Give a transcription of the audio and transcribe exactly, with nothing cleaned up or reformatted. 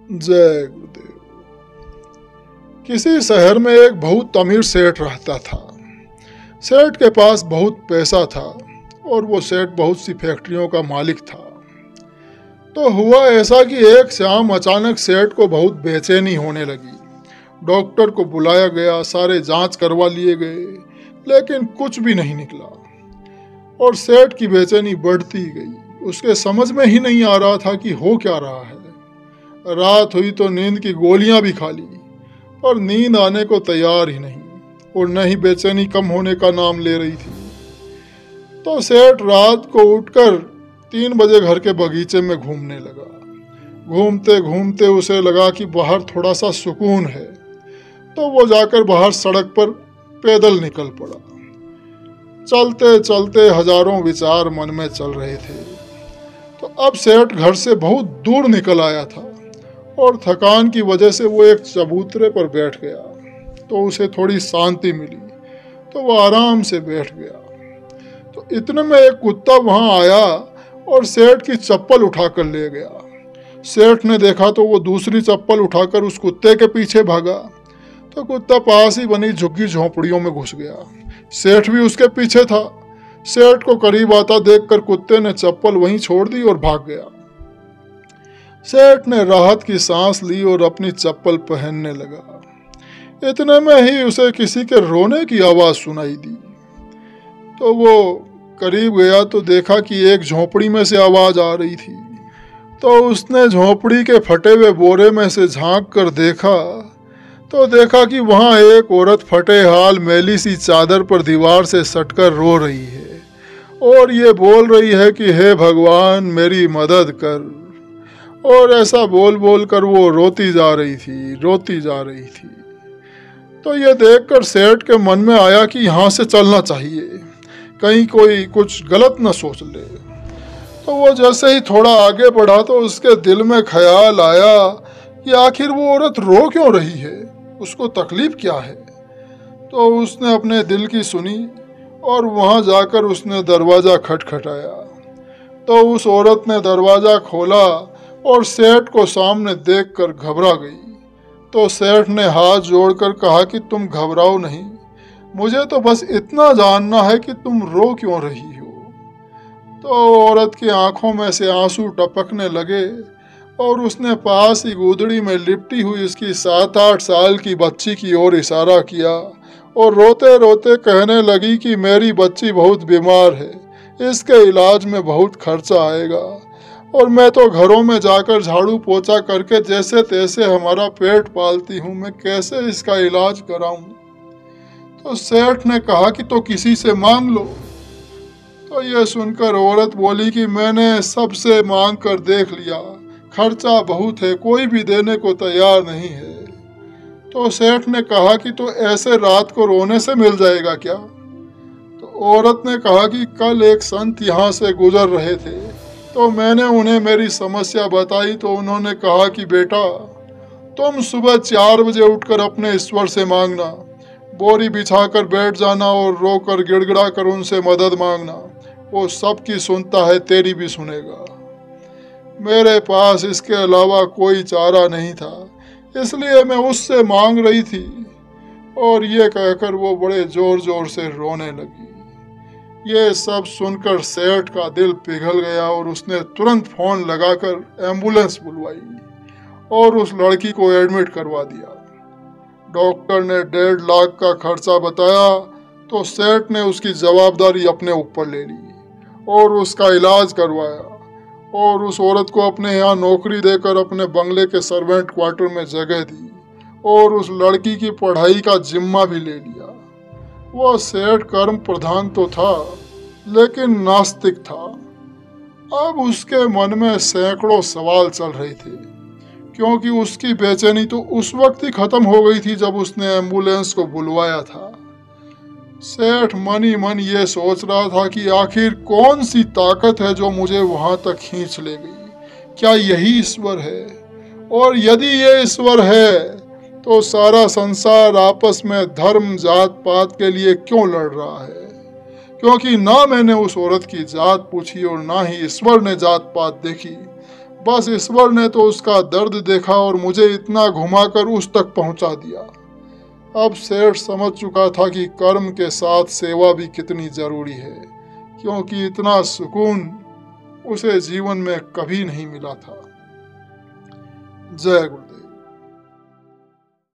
जय गुरुदेव। किसी शहर में एक बहुत अमीर सेठ रहता था। सेठ के पास बहुत पैसा था और वो सेठ बहुत सी फैक्ट्रियों का मालिक था। तो हुआ ऐसा कि एक शाम अचानक सेठ को बहुत बेचैनी होने लगी। डॉक्टर को बुलाया गया, सारे जांच करवा लिए गए, लेकिन कुछ भी नहीं निकला और सेठ की बेचैनी बढ़ती गई। उसके समझ में ही नहीं आ रहा था कि हो क्या रहा है। रात हुई तो नींद की गोलियां भी खा ली, पर नींद आने को तैयार ही नहीं और न ही बेचैनी कम होने का नाम ले रही थी। तो सेठ रात को उठकर तीन बजे घर के बगीचे में घूमने लगा। घूमते घूमते उसे लगा कि बाहर थोड़ा सा सुकून है, तो वो जाकर बाहर सड़क पर पैदल निकल पड़ा। चलते चलते हजारों विचार मन में चल रहे थे। तो अब सेठ घर से बहुत दूर निकल आया था और थकान की वजह से वो एक चबूतरे पर बैठ गया। तो उसे थोड़ी शांति मिली, तो वो आराम से बैठ गया। तो इतने में एक कुत्ता वहां आया और सेठ की चप्पल उठाकर ले गया। सेठ ने देखा तो वो दूसरी चप्पल उठाकर उस कुत्ते के पीछे भागा। तो कुत्ता पास ही बनी झुग्गी झोंपड़ियों में घुस गया। सेठ भी उसके पीछे था। सेठ को करीब आता देखकर कुत्ते ने चप्पल वहीं छोड़ दी और भाग गया। सेठ ने राहत की सांस ली और अपनी चप्पल पहनने लगा। इतने में ही उसे किसी के रोने की आवाज सुनाई दी। तो वो करीब गया तो देखा कि एक झोंपड़ी में से आवाज आ रही थी। तो उसने झोंपड़ी के फटे हुए बोरे में से झांक कर देखा तो देखा कि वहां एक औरत फटे हाल मैली सी चादर पर दीवार से सटकर रो रही है और ये बोल रही है कि हे भगवान मेरी मदद कर। और ऐसा बोल बोल कर वो रोती जा रही थी रोती जा रही थी। तो ये देखकर सेठ के मन में आया कि यहाँ से चलना चाहिए, कहीं कोई कुछ गलत न सोच ले। तो वो जैसे ही थोड़ा आगे बढ़ा तो उसके दिल में ख्याल आया कि आखिर वो औरत रो क्यों रही है, उसको तकलीफ क्या है। तो उसने अपने दिल की सुनी और वहाँ जाकर उसने दरवाज़ा खटखटाया। तो उस औरत ने दरवाज़ा खोला और सेठ को सामने देखकर घबरा गई। तो सेठ ने हाथ जोड़कर कहा कि तुम घबराओ नहीं, मुझे तो बस इतना जानना है कि तुम रो क्यों रही हो। तो औरत की आंखों में से आंसू टपकने लगे और उसने पास ही गुदड़ी में लिपटी हुई उसकी सात आठ साल की बच्ची की ओर इशारा किया और रोते रोते कहने लगी कि मेरी बच्ची बहुत बीमार है, इसके इलाज में बहुत खर्चा आएगा और मैं तो घरों में जाकर झाड़ू पोछा करके जैसे तैसे हमारा पेट पालती हूँ, मैं कैसे इसका इलाज कराऊं। तो सेठ ने कहा कि तो किसी से मांग लो। तो ये सुनकर औरत बोली कि मैंने सबसे मांग कर देख लिया, खर्चा बहुत है, कोई भी देने को तैयार नहीं है। तो सेठ ने कहा कि तो ऐसे रात को रोने से मिल जाएगा क्या। तो औरत ने कहा कि कल एक संत यहाँ से गुजर रहे थे, तो मैंने उन्हें मेरी समस्या बताई तो उन्होंने कहा कि बेटा तुम सुबह चार बजे उठकर अपने ईश्वर से मांगना, बोरी बिछाकर बैठ जाना और रोकर गिड़गिड़ा कर उनसे मदद मांगना, वो सबकी सुनता है, तेरी भी सुनेगा। मेरे पास इसके अलावा कोई चारा नहीं था, इसलिए मैं उससे मांग रही थी। और ये कहकर वो बड़े जोर जोर से रोने लगी। ये सब सुनकर सेठ का दिल पिघल गया और उसने तुरंत फोन लगाकर एम्बुलेंस बुलवाई और उस लड़की को एडमिट करवा दिया। डॉक्टर ने डेढ़ लाख का खर्चा बताया तो सेठ ने उसकी जवाबदारी अपने ऊपर ले ली और उसका इलाज करवाया और उस औरत को अपने यहाँ नौकरी देकर अपने बंगले के सर्वेंट क्वार्टर में जगह दी और उस लड़की की पढ़ाई का जिम्मा भी ले लिया। वह सेठ कर्म प्रधान तो था लेकिन नास्तिक था। अब उसके मन में सैकड़ों सवाल चल रहे थे, क्योंकि उसकी बेचैनी तो उस वक्त ही खत्म हो गई थी जब उसने एम्बुलेंस को बुलवाया था। सेठ मन ही मन ये सोच रहा था कि आखिर कौन सी ताकत है जो मुझे वहां तक खींच ले गई, क्या यही ईश्वर है? और यदि ये ईश्वर है तो सारा संसार आपस में धर्म जात पात के लिए क्यों लड़ रहा है? क्योंकि ना मैंने उस औरत की जात पूछी और ना ही ईश्वर ने जात पात देखी, बस ईश्वर ने तो उसका दर्द देखा और मुझे इतना घुमाकर उस तक पहुंचा दिया। अब सेठ समझ चुका था कि कर्म के साथ सेवा भी कितनी जरूरी है, क्योंकि इतना सुकून उसे जीवन में कभी नहीं मिला था। जय गुरुदेव।